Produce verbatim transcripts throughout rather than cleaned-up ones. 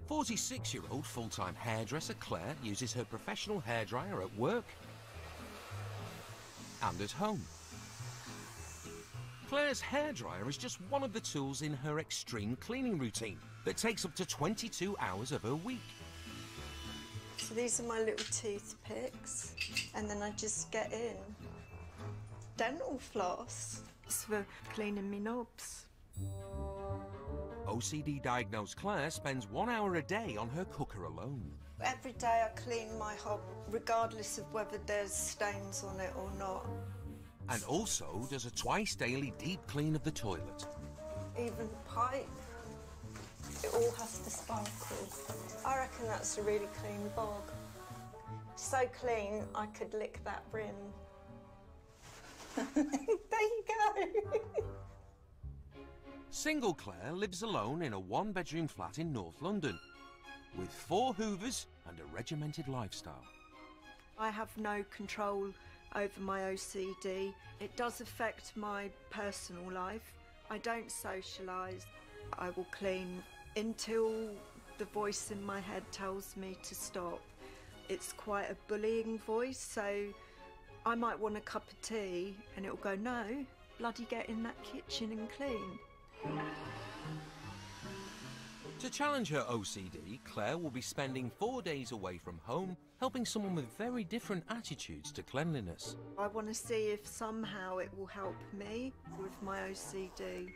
forty-six-year-old full-time hairdresser Claire uses her professional hairdryer at work and at home. Claire's hairdryer is just one of the tools in her extreme cleaning routine that takes up to twenty-two hours of her week. So these are my little toothpicks, and then I just get in. Dental floss. It's for cleaning me knobs. O C D-diagnosed Claire spends one hour a day on her cooker alone. Every day I clean my hob, regardless of whether there's stains on it or not. And also does a twice-daily deep clean of the toilet. Even the pipe, it all has to sparkle. I reckon that's a really clean bog. So clean, I could lick that rim. There you go. Single Claire lives alone in a one-bedroom flat in North London, with four hoovers and a regimented lifestyle. I have no control over my O C D. It does affect my personal life. I don't socialise. I will clean until the voice in my head tells me to stop. It's quite a bullying voice, so I might want a cup of tea and it'll go, no, bloody get in that kitchen and clean. To challenge her O C D, Claire will be spending four days away from home, helping someone with very different attitudes to cleanliness. I want to see if somehow it will help me with my O C D.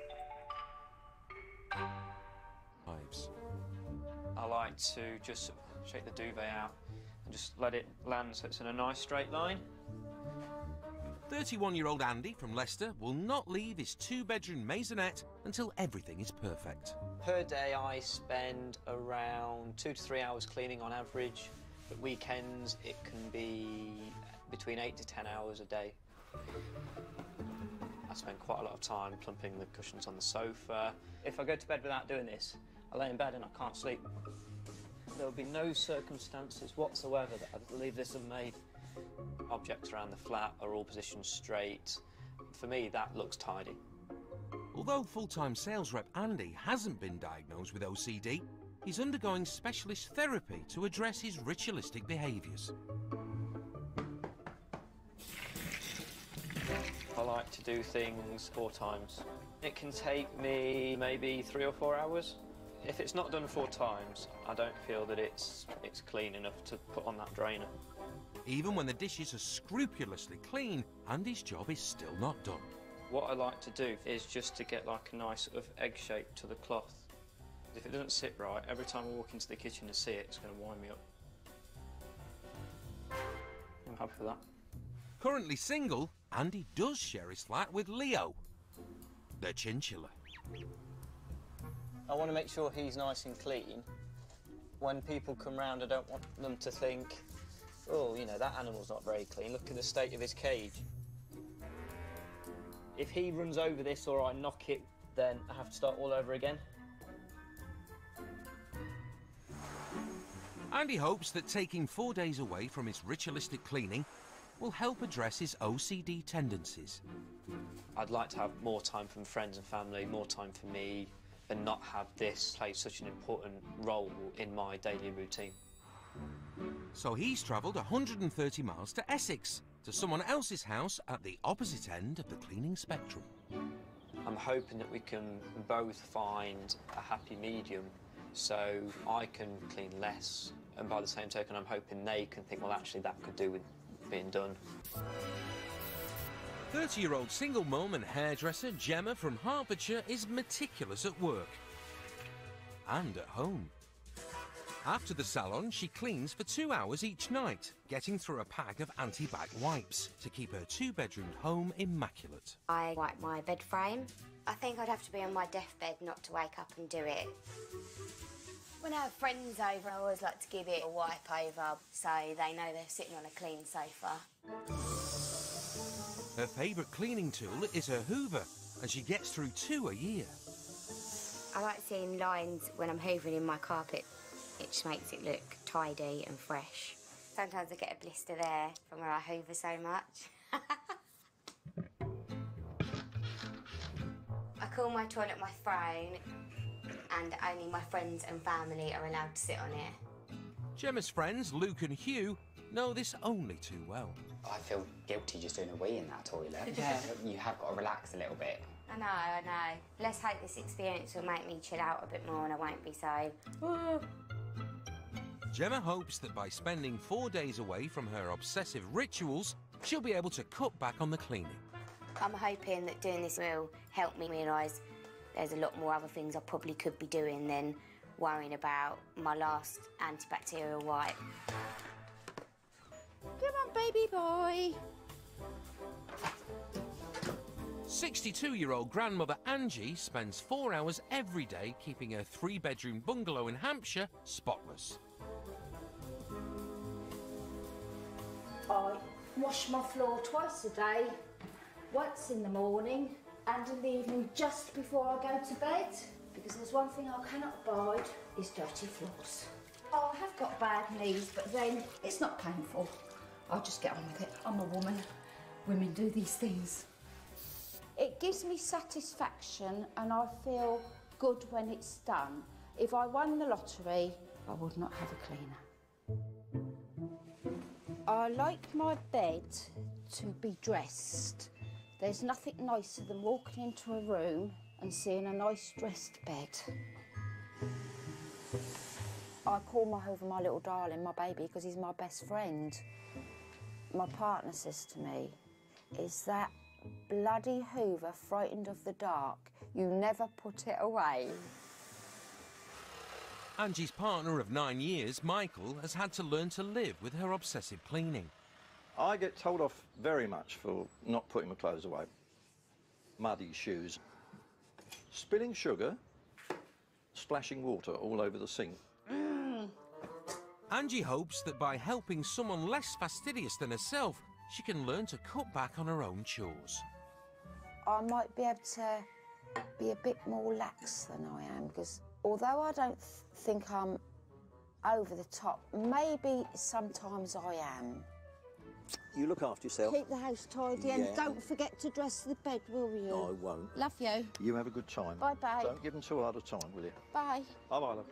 Vibes. I like to just shake the duvet out and just let it land so it's in a nice straight line. thirty-one-year-old Andy from Leicester will not leave his two-bedroom maisonette until everything is perfect. Per day I spend around two to three hours cleaning on average, but weekends it can be between eight to ten hours a day. I spend quite a lot of time plumping the cushions on the sofa. If I go to bed without doing this, I lay in bed and I can't sleep. There will be no circumstances whatsoever that I'd leave this unmade. Objects around the flat are all positioned straight. For me, that looks tidy. Although full-time sales rep Andy hasn't been diagnosed with O C D, he's undergoing specialist therapy to address his ritualistic behaviours. I like to do things four times. It can take me maybe three or four hours. If it's not done four times, I don't feel that it's, it's clean enough to put on that drainer. Even when the dishes are scrupulously clean, Andy's job is still not done. What I like to do is just to get like a nice sort of egg shape to the cloth. If it doesn't sit right, every time I walk into the kitchen and see it, it's going to wind me up. I'm happy with that. Currently single, Andy does share his flat with Leo, the chinchilla. I want to make sure he's nice and clean. When people come round, I don't want them to think, oh, you know, that animal's not very clean. Look at the state of his cage. If he runs over this or I knock it, then I have to start all over again. Andy hopes that taking four days away from his ritualistic cleaning will help address his O C D tendencies. I'd like to have more time from friends and family, more time for me, and not have this play such an important role in my daily routine. So he's travelled one hundred and thirty miles to Essex, to someone else's house at the opposite end of the cleaning spectrum. I'm hoping that we can both find a happy medium so I can clean less, and by the same token I'm hoping they can think, well, actually that could do with being done. thirty-year-old single mum and hairdresser Gemma from Hertfordshire is meticulous at work and at home. After the salon, she cleans for two hours each night, getting through a pack of anti-bac wipes to keep her two-bedroom home immaculate. I wipe my bed frame. I think I'd have to be on my deathbed not to wake up and do it. When I have friends over, I always like to give it a wipe over so they know they're sitting on a clean sofa. Her favourite cleaning tool is her hoover, and she gets through two a year. I like seeing lines when I'm hoovering in my carpet. It just makes it look tidy and fresh. Sometimes I get a blister there from where I hoover so much. I call my toilet my throne. and only my friends and family are allowed to sit on it. Gemma's friends, Luke and Hugh, know this only too well. I feel guilty just doing a wee in that toilet. Yeah. You have got to relax a little bit. I know, I know. Let's hope this experience will make me chill out a bit more and I won't be so... Gemma hopes that by spending four days away from her obsessive rituals, she'll be able to cut back on the cleaning. I'm hoping that doing this will help me realise there's a lot more other things I probably could be doing than worrying about my last antibacterial wipe. Come on, baby boy. sixty-two-year-old grandmother Angie spends four hours every day keeping her three-bedroom bungalow in Hampshire spotless. I wash my floor twice a day, once in the morning and in the evening just before I go to bed, because there's one thing I cannot abide, is dirty floors. I have got bad knees, but then it's not painful. I just get on with it. I'm a woman. Women do these things. It gives me satisfaction and I feel good when it's done. If I won the lottery, I would not have a cleaner. I like my bed to be dressed. There's nothing nicer than walking into a room and seeing a nice dressed bed. I call my Hoover my little darling, my baby, because he's my best friend. My partner says to me, is that bloody Hoover frightened of the dark? You never put it away. Angie's partner of nine years, Michael, has had to learn to live with her obsessive cleaning. I get told off very much for not putting my clothes away. Muddy shoes, spilling sugar, splashing water all over the sink. Mm. Angie hopes that by helping someone less fastidious than herself, she can learn to cut back on her own chores. I might be able to be a bit more lax than I am, because although I don't th think I'm over the top, maybe sometimes I am. You look after yourself. Keep the house tidy Yeah. and don't forget to dress the bed, will you? No, I won't. Love you. You have a good time. Bye-bye. Don't give them too hard a time, will you? Bye. Bye-bye, love.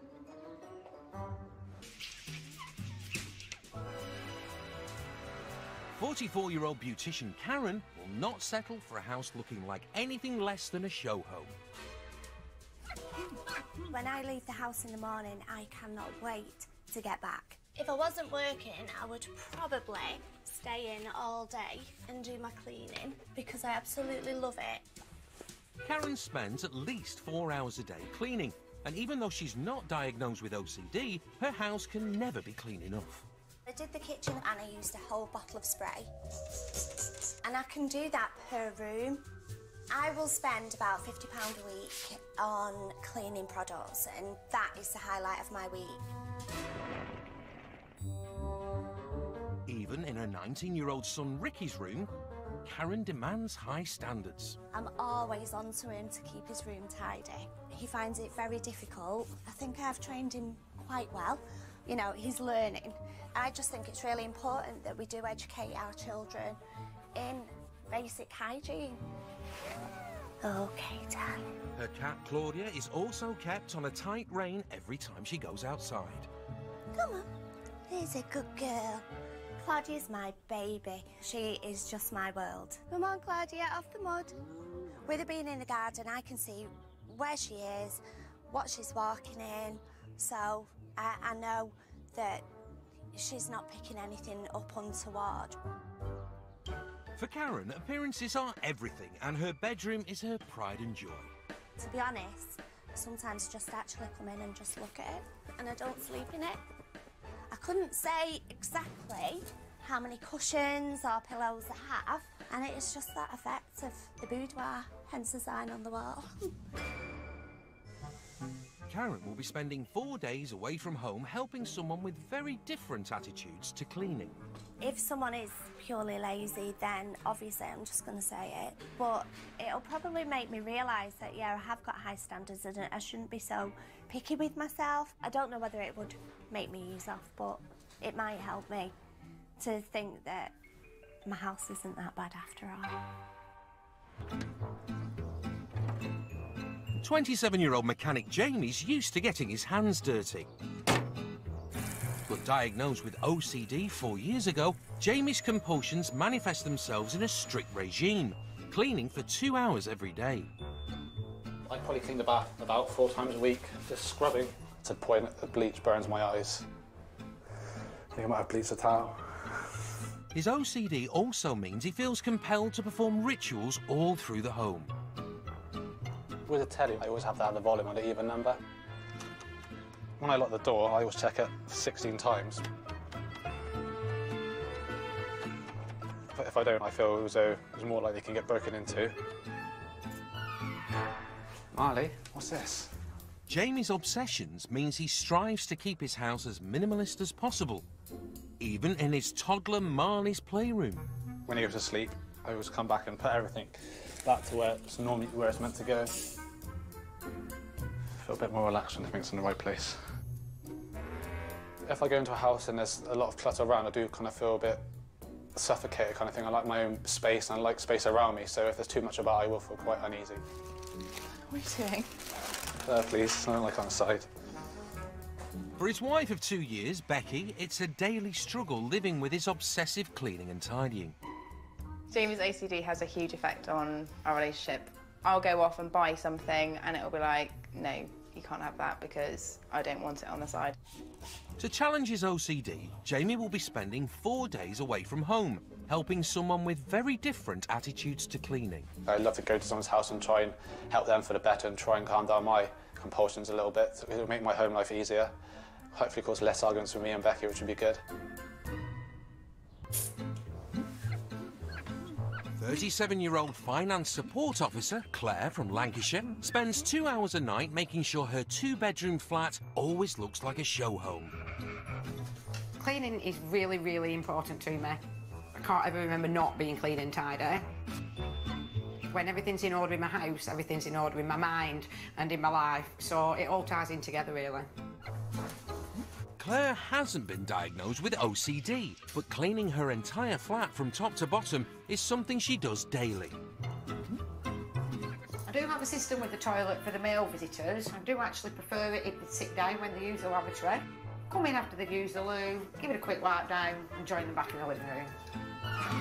forty-four-year-old beautician Karen will not settle for a house looking like anything less than a show home. When I leave the house in the morning, I cannot wait to get back. If I wasn't working, I would probably stay in all day and do my cleaning because I absolutely love it. Karen spends at least four hours a day cleaning, and even though she's not diagnosed with O C D, her house can never be clean enough. I did the kitchen and I used a whole bottle of spray. And I can do that per room. I will spend about fifty pounds a week on cleaning products, and that is the highlight of my week. Even in her nineteen-year-old son Ricky's room, Karen demands high standards. I'm always on to him to keep his room tidy. He finds it very difficult. I think I've trained him quite well. You know, he's learning. I just think it's really important that we do educate our children in basic hygiene. Okay, Dan. Her cat Claudia is also kept on a tight rein every time she goes outside. Come on, here's a good girl. Claudia's my baby. She is just my world. Come on, Claudia, off the mud. With her being in the garden, I can see where she is, what she's walking in, so I, I know that she's not picking anything up untoward. For Karen, appearances are everything, and her bedroom is her pride and joy. To be honest, sometimes I just actually come in and just look at it, and I don't sleep in it. I couldn't say exactly how many cushions or pillows I have, and it is just that effect of the boudoir, hence the sign on the wall. Karen will be spending four days away from home helping someone with very different attitudes to cleaning. If someone is purely lazy, then obviously I'm just going to say it. But it'll probably make me realise that, yeah, I have got high standards and I shouldn't be so picky with myself. I don't know whether it would make me ease off, but it might help me to think that my house isn't that bad after all. twenty-seven-year-old mechanic Jamie's used to getting his hands dirty. But diagnosed with O C D four years ago, Jamie's compulsions manifest themselves in a strict regime, cleaning for two hours every day. I probably clean the bath about four times a week, just scrubbing to the point that the bleach burns my eyes. I think I might have bleached the towel. His O C D also means he feels compelled to perform rituals all through the home. With a telly, I always have to have the volume on an even number. When I lock the door, I always check it sixteen times. But if I don't, I feel as though it's more likely it can get broken into. Marley, what's this? Jamie's obsessions means he strives to keep his house as minimalist as possible, even in his toddler Marley's playroom. When he goes to sleep, I always come back and put everything back to where it's normally where it's meant to go. Feel a bit more relaxed when everything's in the right place. If I go into a house and there's a lot of clutter around, I do kind of feel a bit suffocated kind of thing. I like my own space and I like space around me, so if there's too much about it, I will feel quite uneasy. What are you doing? Uh, please, I don't like on the side. For his wife of two years, Becky, it's a daily struggle living with his obsessive cleaning and tidying. Jamie's O C D has a huge effect on our relationship. I'll go off and buy something and it'll be like, no, you can't have that because I don't want it on the side. To challenge his O C D, Jamie will be spending four days away from home, helping someone with very different attitudes to cleaning. I'd love to go to someone's house and try and help them for the better and try and calm down my compulsions a little bit. It'll make my home life easier. Hopefully cause less arguments with me and Becky, which would be good. thirty-seven-year-old finance support officer, Claire from Lancashire, spends two hours a night making sure her two-bedroom flat always looks like a show home. Cleaning is really, really important to me. I can't ever remember not being clean and tidy. When everything's in order in my house, everything's in order in my mind and in my life, so it all ties in together, really. Claire hasn't been diagnosed with O C D, but cleaning her entire flat from top to bottom is something she does daily. I do have a system with the toilet for the male visitors. I do actually prefer it if they sit down when they use the lavatory. Come in after they've used the loo, give it a quick wipe down and join them back in the living room.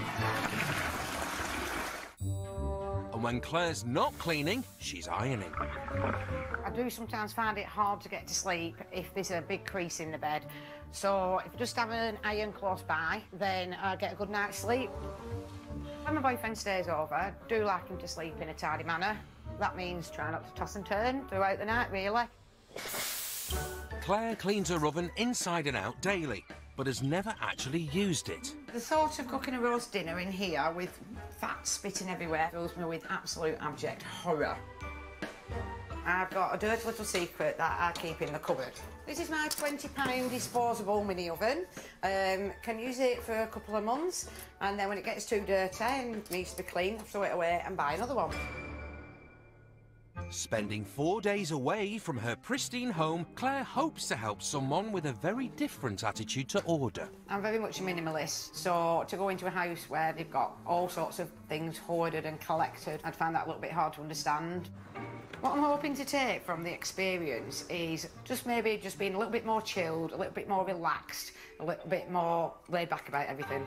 And when Claire's not cleaning, she's ironing. I do sometimes find it hard to get to sleep if there's a big crease in the bed. So if I just have an iron close by, then I get a good night's sleep. When my boyfriend stays over, I do like him to sleep in a tidy manner. That means try not to toss and turn throughout the night, really. Claire cleans her oven inside and out daily, but has never actually used it. The thought of cooking a roast dinner in here with fat spitting everywhere fills me with absolute abject horror. I've got a dirty little secret that I keep in the cupboard. This is my twenty pound disposable mini oven. Um, can use it for a couple of months, and then when it gets too dirty and needs to be cleaned, I throw it away and buy another one. Spending four days away from her pristine home, Claire hopes to help someone with a very different attitude to order. I'm very much a minimalist, so to go into a house where they've got all sorts of things hoarded and collected, I'd find that a little bit hard to understand. What I'm hoping to take from the experience is just maybe just being a little bit more chilled, a little bit more relaxed, a little bit more laid back about everything.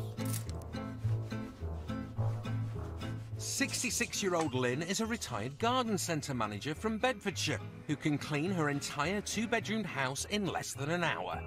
sixty-six-year-old Lynn is a retired garden centre manager from Bedfordshire who can clean her entire two-bedroom house in less than an hour.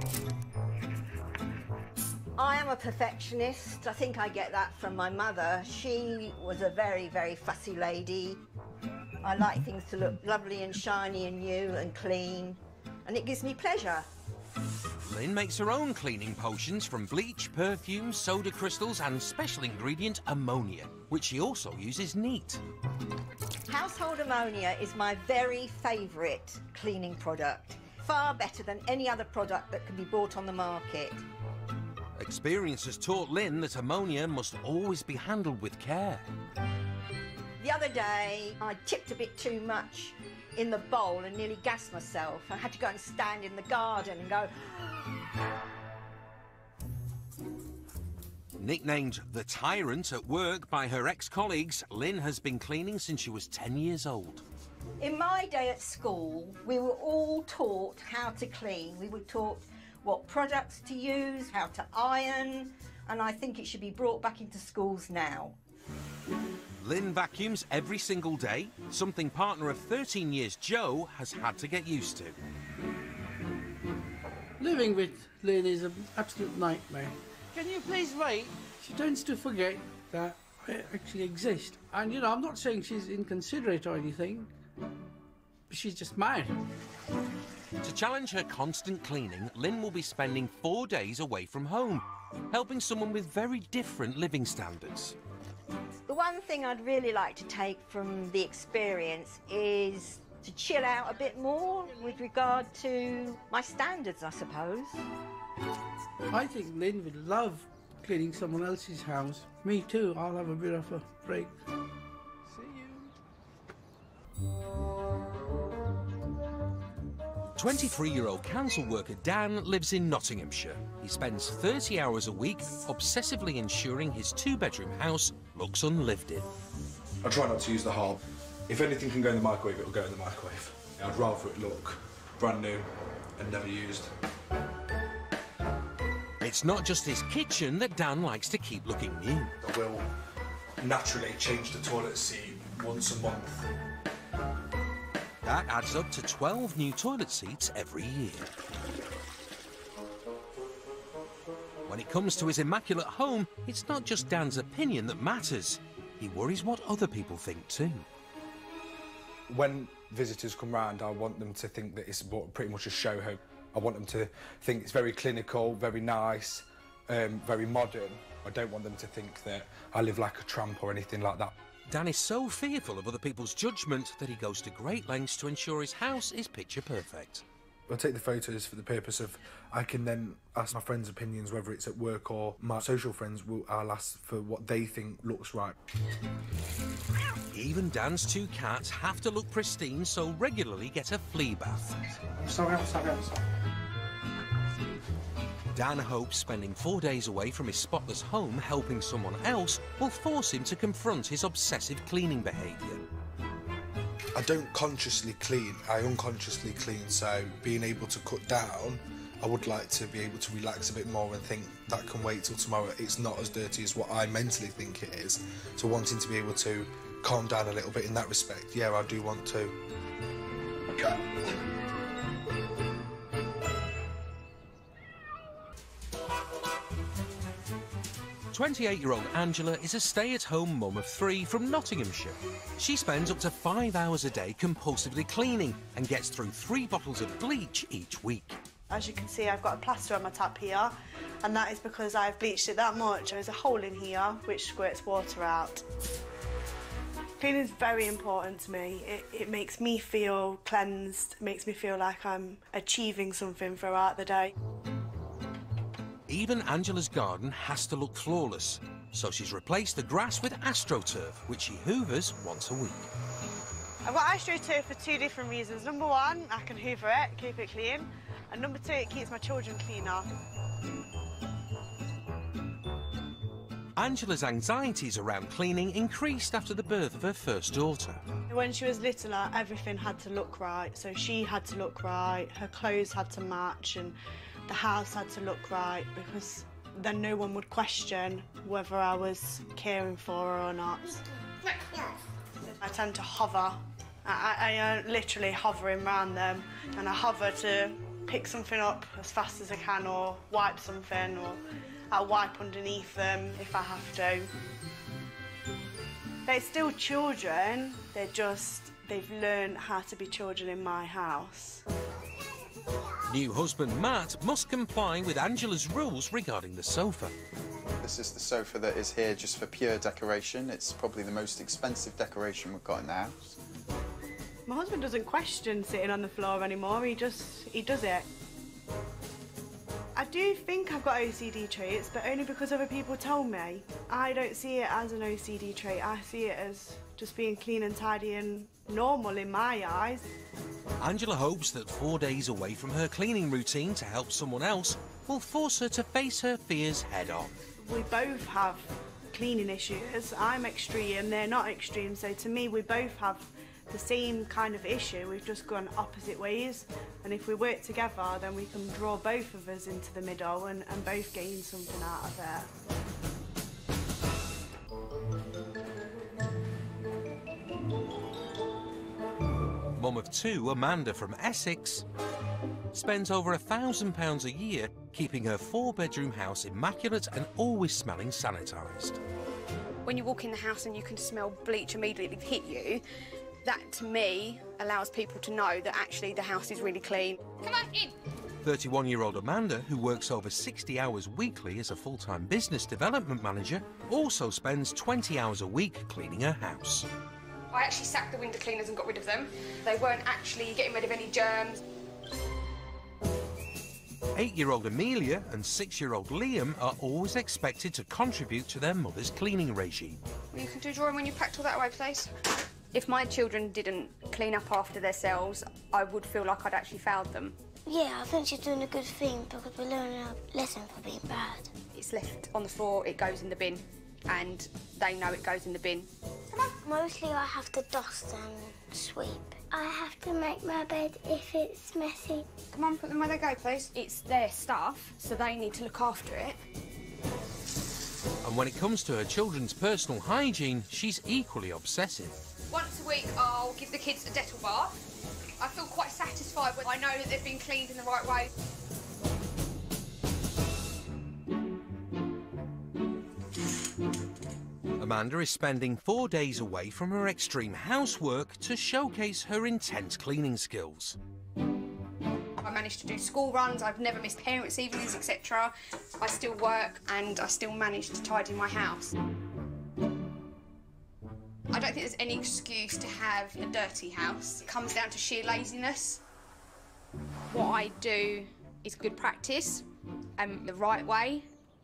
I am a perfectionist. I think I get that from my mother. She was a very, very fussy lady. I like things to look lovely and shiny and new and clean, and it gives me pleasure. Lynn makes her own cleaning potions from bleach, perfume, soda crystals and special ingredient ammonia, which she also uses neat. Household ammonia is my very favourite cleaning product. Far better than any other product that can be bought on the market. Experience has taught Lynn that ammonia must always be handled with care. The other day, I tipped a bit too much in the bowl and nearly gassed myself. I had to go and stand in the garden and go... Nicknamed the Tyrant at work by her ex-colleagues, Lynn has been cleaning since she was ten years old. In my day at school, we were all taught how to clean. We were taught what products to use, how to iron, and I think it should be brought back into schools now. Lynn vacuums every single day, something partner of thirteen years Joe has had to get used to. Living with Lynn is an absolute nightmare. Can you please wait? She tends to forget that I actually exist. And, you know, I'm not saying she's inconsiderate or anything, but she's just mad. To challenge her constant cleaning, Lynn will be spending four days away from home, helping someone with very different living standards. The one thing I'd really like to take from the experience is to chill out a bit more with regard to my standards, I suppose. I think Lynn would love cleaning someone else's house. Me too, I'll have a bit of a break. twenty-three-year-old council worker Dan lives in Nottinghamshire. He spends thirty hours a week obsessively ensuring his two-bedroom house looks unlived in. I try not to use the hob. If anything can go in the microwave, it'll go in the microwave. I'd rather it look brand new and never used. It's not just his kitchen that Dan likes to keep looking new. I will naturally change the toilet seat once a month. That adds up to twelve new toilet seats every year. When it comes to his immaculate home, it's not just Dan's opinion that matters. He worries what other people think too. When visitors come round, I want them to think that it's pretty much a show home. I want them to think it's very clinical, very nice, um, very modern. I don't want them to think that I live like a tramp or anything like that. Dan is so fearful of other people's judgment that he goes to great lengths to ensure his house is picture perfect. I take the photos for the purpose of I can then ask my friends' opinions, whether it's at work or my social friends. Will I'll ask for what they think looks right. Even Dan's two cats have to look pristine, so regularly get a flea bath. Sorry, I'm sorry, I'm sorry. Dan hopes spending four days away from his spotless home helping someone else will force him to confront his obsessive cleaning behaviour. I don't consciously clean, I unconsciously clean, so being able to cut down, I would like to be able to relax a bit more and think that can wait till tomorrow. It's not as dirty as what I mentally think it is. So wanting to be able to calm down a little bit in that respect, yeah, I do want to. Okay. twenty-eight-year-old Angela is a stay-at-home mum of three from Nottinghamshire. She spends up to five hours a day compulsively cleaning and gets through three bottles of bleach each week. As you can see, I've got a plaster on my tap here, and that is because I've bleached it that much. There's a hole in here which squirts water out. Cleaning is very important to me. It, it makes me feel cleansed, it makes me feel like I'm achieving something throughout the day. Even Angela's garden has to look flawless, so she's replaced the grass with AstroTurf, which she hoovers once a week. I've got AstroTurf for two different reasons. Number one, I can hoover it, keep it clean, and number two, it keeps my children cleaner. Angela's anxieties around cleaning increased after the birth of her first daughter. When she was littler, everything had to look right, so she had to look right, her clothes had to match, and the house had to look right, because then no one would question whether I was caring for her or not. I tend to hover. I, I am literally hovering around them, and I hover to pick something up as fast as I can, or wipe something, or I'll wipe underneath them if I have to. They're still children, they're just, they've learned how to be children in my house. New husband Matt must comply with Angela's rules regarding the sofa. This is the sofa that is here just for pure decoration. It's probably the most expensive decoration we've got in the house. My husband doesn't question sitting on the floor anymore, he just, he does it. I do think I've got O C D traits, but only because other people told me. I don't see it as an O C D trait, I see it as just being clean and tidy and normal in my eyes. Angela hopes that four days away from her cleaning routine to help someone else will force her to face her fears head on. We both have cleaning issues. I'm extreme, they're not extreme, so to me we both have the same kind of issue, we've just gone opposite ways, and if we work together then we can draw both of us into the middle and, and both gain something out of it. Mum of two, Amanda from Essex, spends over a thousand pounds a year keeping her four-bedroom house immaculate and always smelling sanitised. When you walk in the house and you can smell bleach immediately hit you, that to me allows people to know that actually the house is really clean. Come on in. thirty-one-year-old Amanda, who works over sixty hours weekly as a full-time business development manager, also spends twenty hours a week cleaning her house. I actually sacked the window cleaners and got rid of them. They weren't actually getting rid of any germs. Eight-year-old Amelia and six-year-old Liam are always expected to contribute to their mother's cleaning regime. Well, you can do drawing when you packed all that away, please. If my children didn't clean up after themselves, I would feel like I'd actually failed them. Yeah, I think she's doing a good thing because we're learning a lesson for being bad. It's left on the floor, it goes in the bin, and they know it goes in the bin. Come on. Mostly I have to dust and sweep. I have to make my bed if it's messy. Come on, put them where they go, please. It's their stuff, so they need to look after it. And when it comes to her children's personal hygiene, she's equally obsessive. Once a week, I'll give the kids a Dettol bath. I feel quite satisfied when I know that they've been cleaned in the right way. Amanda is spending four days away from her extreme housework to showcase her intense cleaning skills. I managed to do school runs, I've never missed parents' evenings, et cetera. I still work and I still manage to tidy my house. I don't think there's any excuse to have a dirty house. It comes down to sheer laziness. What I do is good practice and the right way.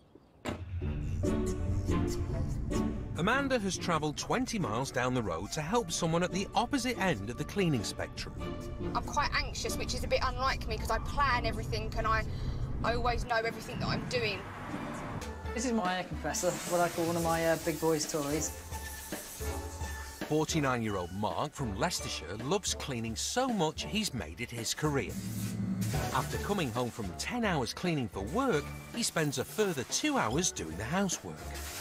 Amanda has travelled twenty miles down the road to help someone at the opposite end of the cleaning spectrum. I'm quite anxious, which is a bit unlike me because I plan everything and I, I always know everything that I'm doing. This is my air compressor, what I call one of my uh, big boys' toys. forty-nine-year-old Mark from Leicestershire loves cleaning so much he's made it his career. After coming home from ten hours cleaning for work, he spends a further two hours doing the housework.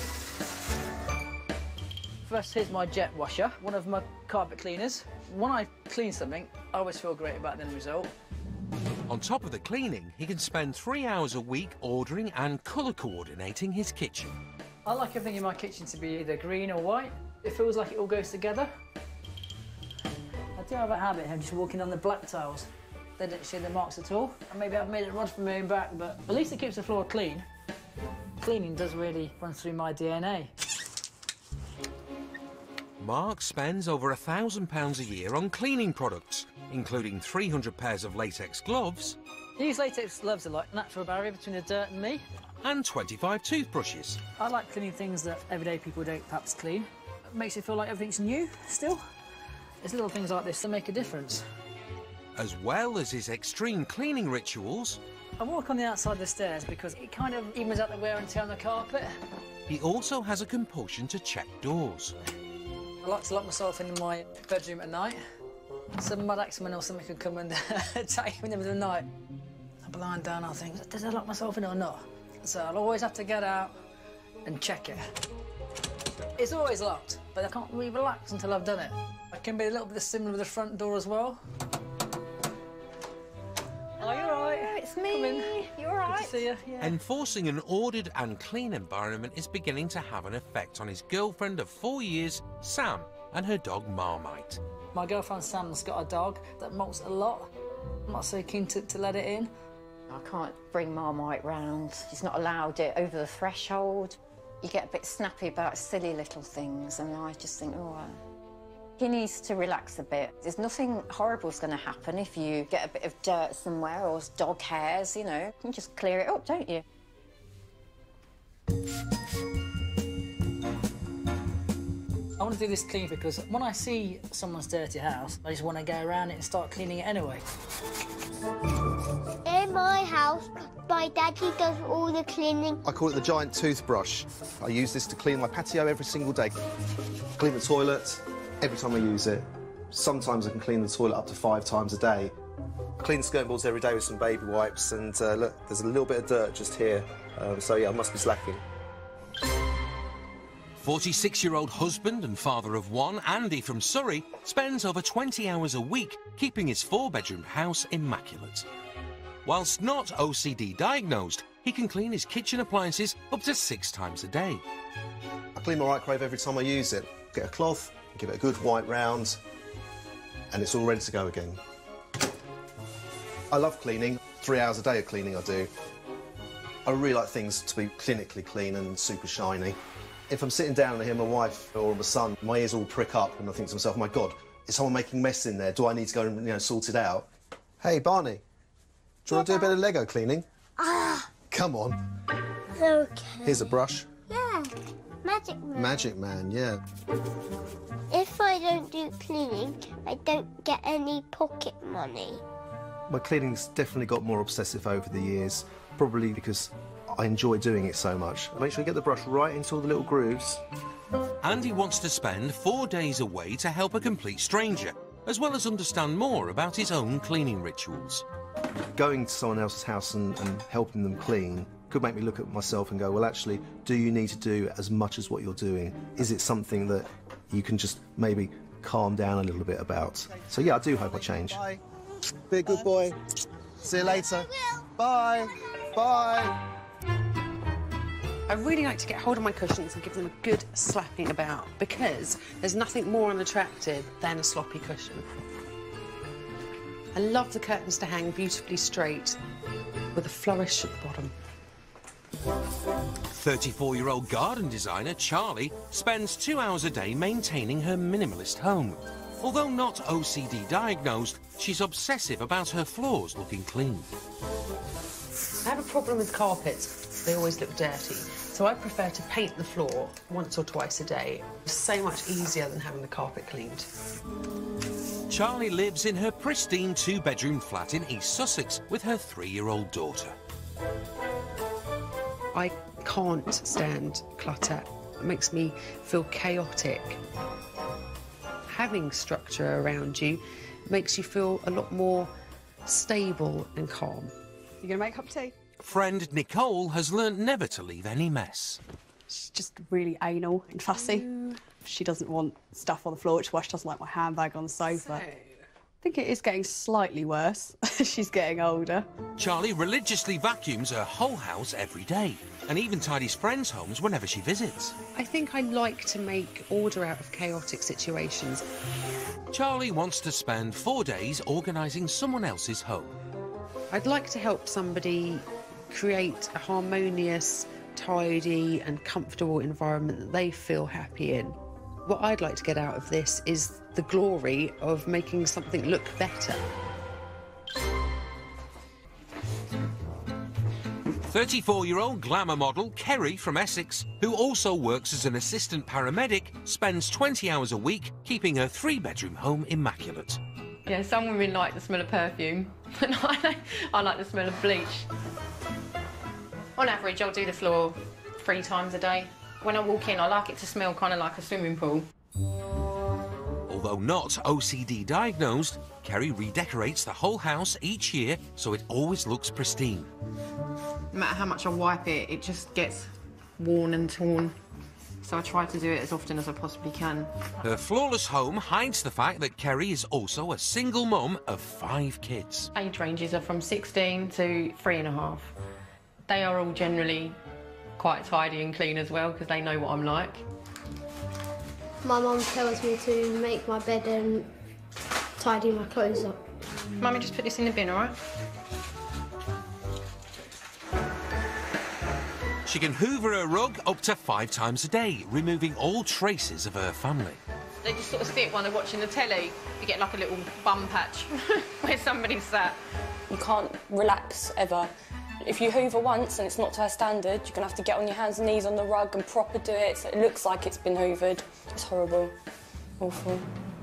First, here's my jet washer, one of my carpet cleaners. When I clean something, I always feel great about the end result. On top of the cleaning, he can spend three hours a week ordering and colour coordinating his kitchen. I like everything in my kitchen to be either green or white. It feels like it all goes together. I do have a habit of just walking on the black tiles. They don't show the marks at all. And maybe I've made it run from my own back, but at least it keeps the floor clean. Cleaning does really run through my D N A. Mark spends over a thousand pounds a year on cleaning products, including three hundred pairs of latex gloves. I use latex gloves a lot, natural barrier between the dirt and me. And twenty-five toothbrushes. I like cleaning things that everyday people don't perhaps clean. It makes it feel like everything's new still. It's little things like this that make a difference. As well as his extreme cleaning rituals, I walk on the outside of the stairs because it kind of evens out the wear and tear on the carpet. He also has a compulsion to check doors. I like to lock myself in my bedroom at night. Some mad axeman or something could come and attack me in the middle of the night. I'm lying down, I'll think, did I lock myself in or not? So I'll always have to get out and check it. It's always locked, but I can't really relax until I've done it. I can be a little bit similar with the front door as well. Oh, you're all right. It's me. You're all right. Good to see you. Yeah. Enforcing an ordered and clean environment is beginning to have an effect on his girlfriend of four years, Sam, and her dog Marmite. My girlfriend Sam's got a dog that molts a lot. I'm not so keen to, to let it in. I can't bring Marmite round. She's not allowed it over the threshold. You get a bit snappy about silly little things, and I just think, oh, uh, he needs to relax a bit. There's nothing horrible's going to happen if you get a bit of dirt somewhere or dog hairs, you know. You can just clear it up, don't you? I want to do this clean because when I see someone's dirty house, I just want to go around it and start cleaning it anyway. In my house, my daddy does all the cleaning. I call it the giant toothbrush. I use this to clean my patio every single day. Clean the toilet every time I use it. Sometimes I can clean the toilet up to five times a day. I clean the skirt boards every day with some baby wipes, and uh, look, there's a little bit of dirt just here. Um, so yeah, I must be slacking. forty-six-year-old husband and father of one, Andy from Surrey, spends over twenty hours a week keeping his four-bedroom house immaculate. Whilst not O C D diagnosed, he can clean his kitchen appliances up to six times a day. I clean my microwave every time I use it. Get a cloth, give it a good white round, and it's all ready to go again. I love cleaning. Three hours a day of cleaning I do. I really like things to be clinically clean and super shiny. If I'm sitting down and I hear my wife or my son, my ears all prick up and I think to myself, my God, is someone making mess in there? Do I need to go and, you know, sort it out? Hey, Barney, do you want to do a bit of Lego cleaning? Ah. Come on. Okay. Here's a brush. Yeah. Magic Man. Magic Man, yeah. If I don't do cleaning, I don't get any pocket money. My cleaning's definitely got more obsessive over the years, probably because I enjoy doing it so much. Make sure you get the brush right into all the little grooves. Andy wants to spend four days away to help a complete stranger, as well as understand more about his own cleaning rituals. Going to someone else's house and, and helping them clean could make me look at myself and go, well, actually, do you need to do as much as what you're doing? Is it something that you can just maybe calm down a little bit about? So, yeah, I do hope I change. Bye. Be a good boy. See you later. Bye. Bye. I really like to get hold of my cushions and give them a good slapping about, because there's nothing more unattractive than a sloppy cushion. I love the curtains to hang beautifully straight with a flourish at the bottom. thirty-four-year-old garden designer Charlie spends two hours a day maintaining her minimalist home. Although not O C D diagnosed, she's obsessive about her floors looking clean. I have a problem with carpets. They always look dirty. So I prefer to paint the floor once or twice a day. It's so much easier than having the carpet cleaned. Charlie lives in her pristine two-bedroom flat in East Sussex with her three-year-old daughter. I can't stand clutter. It makes me feel chaotic. Having structure around you makes you feel a lot more stable and calm. You gonna make a cup of tea? Friend Nicole has learnt never to leave any mess. She's just really anal and fussy. She doesn't want stuff on the floor, which is why she doesn't like my handbag on the sofa. I think it is getting slightly worse. She's getting older. Charlie religiously vacuums her whole house every day and even tidies friends' homes whenever she visits. I think I like to make order out of chaotic situations. Charlie wants to spend four days organising someone else's home. I'd like to help somebody create a harmonious, tidy and comfortable environment that they feel happy in. What I'd like to get out of this is the glory of making something look better. thirty-four-year-old glamour model Kerry from Essex, who also works as an assistant paramedic, spends twenty hours a week keeping her three-bedroom home immaculate. Yeah, some women like the smell of perfume, and I like, I like the smell of bleach. On average, I'll do the floor three times a day. When I walk in, I like it to smell kind of like a swimming pool. Although not O C D diagnosed, Kerry redecorates the whole house each year so it always looks pristine. No matter how much I wipe it, it just gets worn and torn. So I try to do it as often as I possibly can. Her flawless home hides the fact that Kerry is also a single mum of five kids. Age ranges are from sixteen to three and a half. They are all generally quite tidy and clean as well because they know what I'm like. My mum tells me to make my bed and tidy my clothes up. Mummy, just put this in the bin, all right? She can hoover her rug up to five times a day, removing all traces of her family. They just sort of sit while they're watching the telly. You get like a little bum patch where somebody's sat. You can't relax ever. If you hoover once and it's not to her standard, you're going to have to get on your hands and knees on the rug and proper do it so it looks like it's been hoovered. It's horrible. Awful.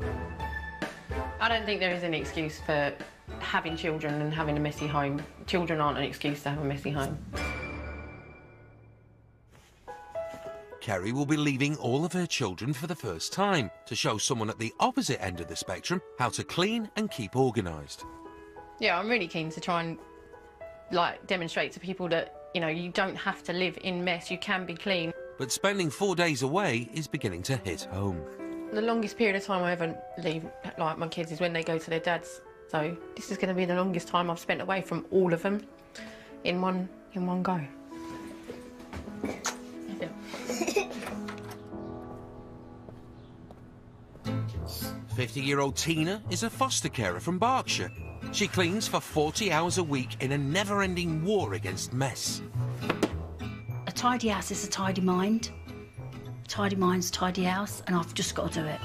I don't think there is any excuse for having children and having a messy home. Children aren't an excuse to have a messy home. Kerry will be leaving all of her children for the first time to show someone at the opposite end of the spectrum how to clean and keep organised. Yeah, I'm really keen to try and like demonstrate to people that, you know, you don't have to live in mess, you can be clean. But spending four days away is beginning to hit home. The longest period of time I ever leave like my kids is when they go to their dad's. So this is going to be the longest time I've spent away from all of them in one in one go. fifty-year-old Tina is a foster carer from Berkshire. She cleans for forty hours a week in a never-ending war against mess. A tidy house is a tidy mind. A tidy mind's a tidy house, and I've just got to do it.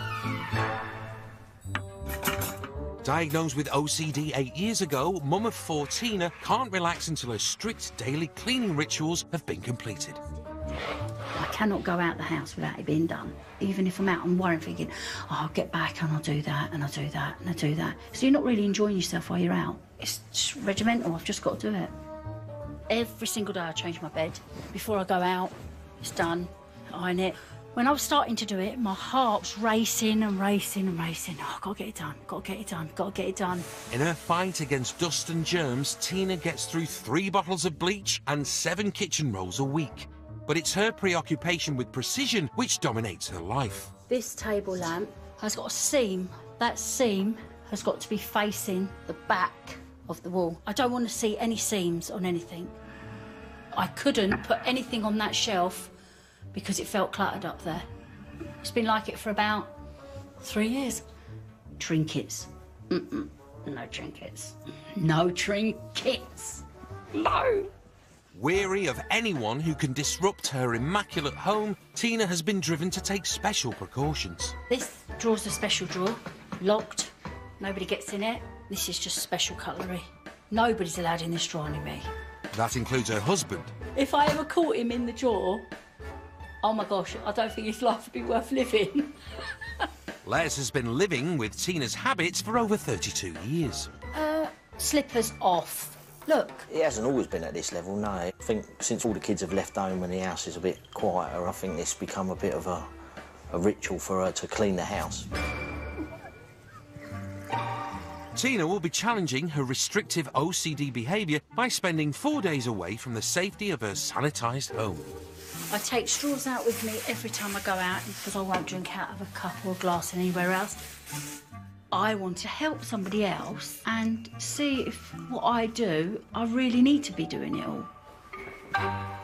Diagnosed with O C D eight years ago, mum of four Tina can't relax until her strict daily cleaning rituals have been completed. I cannot go out the house without it being done. Even if I'm out, I'm worrying, thinking, oh, I'll get back and I'll do that, and I'll do that, and I'll do that. So you're not really enjoying yourself while you're out. It's just regimental, I've just got to do it. Every single day I change my bed. Before I go out, it's done, iron it. When I was starting to do it, my heart's racing and racing and racing. Oh, I've got to get it done, got to get it done, got to get it done. In her fight against dust and germs, Tina gets through three bottles of bleach and seven kitchen rolls a week. But it's her preoccupation with precision which dominates her life. This table lamp has got a seam. That seam has got to be facing the back of the wall. I don't want to see any seams on anything. I couldn't put anything on that shelf because it felt cluttered up there. It's been like it for about three years. Trinkets. Mm-mm. No trinkets. No trinkets. No. Weary of anyone who can disrupt her immaculate home, Tina has been driven to take special precautions. This drawer's a special drawer, locked. Nobody gets in it. This is just special cutlery. Nobody's allowed in this drawer, only me. That includes her husband. If I ever caught him in the drawer, oh my gosh, I don't think his life would be worth living. Les has been living with Tina's habits for over thirty-two years. Uh, slippers off. Look. It hasn't always been at this level, no. I think since all the kids have left home and the house is a bit quieter, I think it's become a bit of a, a ritual for her to clean the house. Tina will be challenging her restrictive O C D behaviour by spending four days away from the safety of her sanitised home. I take straws out with me every time I go out because I won't drink out of a cup or a glass anywhere else. I want to help somebody else and see if what I do, I really need to be doing it all.